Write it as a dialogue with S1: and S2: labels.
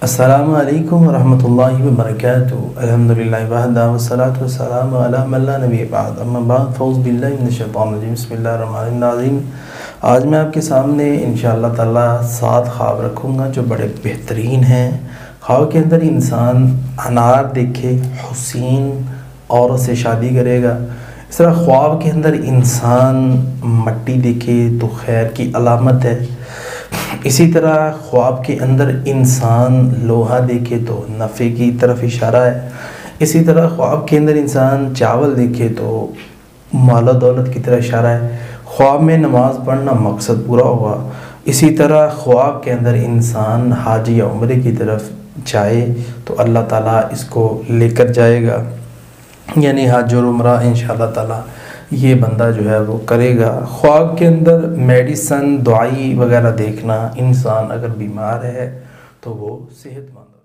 S1: السلام علیکم ورحمۃ اللہ وبرکاتہ۔ الحمدللہ وحدہ والصلاۃ والسلام علی من لا نبی بعد، اما بعد فاعوذ باللہ من الشیطان الرجیم، بسم اللہ الرحمن الرحیم۔ آج میں آپ کے سامنے انشاءاللہ تعالی 7 خواب رکھوں گا جو بڑے بہترین ہیں۔ خواب کے اندر انسان انار دیکھے، حسین عورت سے شادی کرے گا۔ اس طرح خواب کے اندر انسان مٹی دیکھے تو خیر کی علامت ہے۔ اسی طرح خواب کے اندر انسان لوہا دیکھے تو نفع کی طرف اشارہ ہے۔ اسی طرح خواب کے اندر انسان چاول دیکھے تو مال و دولت کی طرف اشارہ ہے۔ خواب میں نماز پڑھنا مقصد پورا ہوا۔ اسی طرح خواب کے اندر انسان حج یا عمرے کی طرف جائے تو اللہ تعالیٰ اس کو لے کر جائے گا، یعنی حج اور عمرہ انشاءاللہ تعالیٰ یہ بندہ جو ہے وہ کرے گا۔ خواب کے اندر میڈیسن، دوائی وغیرہ دیکھنا، انسان اگر بیمار ہے تو وہ صحت مند